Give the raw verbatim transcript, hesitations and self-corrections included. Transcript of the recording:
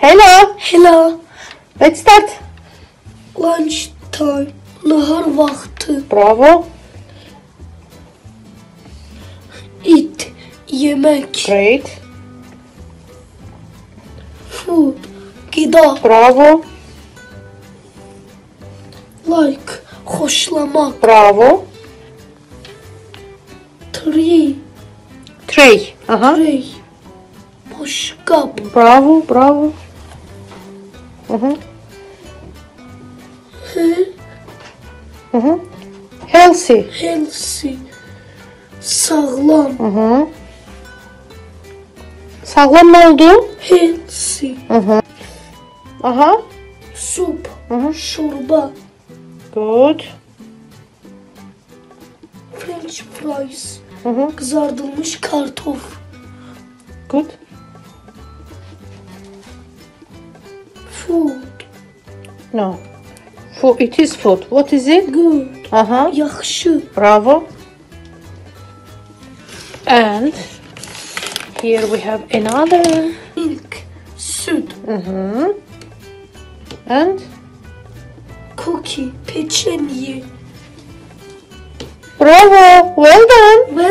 Hello. Hello. Let's start. Lunch time. Nahar vakti. Bravo. Eat. Yemek. Great. Food. Gıda. Bravo. Like. Hoşlamak. Bravo. Tree. Tray. Aha. Tray. Boşkap. Bravo. Bravo. Hı hı. He. Hı hı. Healthy. Healthy. Sağlam. Hı hı. Sağlam ne oldu? Healthy. Hı hı. Aha. Sup. Hı hı. Şorba. Good. French fries. Hı hı. Kızartılmış kartof. Good. Food. No. Food. It is food. What is it? Good. Aha. Yaxşı. Bravo. And here we have another. Milk. Süt. Mm-hmm. And Cookie. Peçenye. bravo. Well done.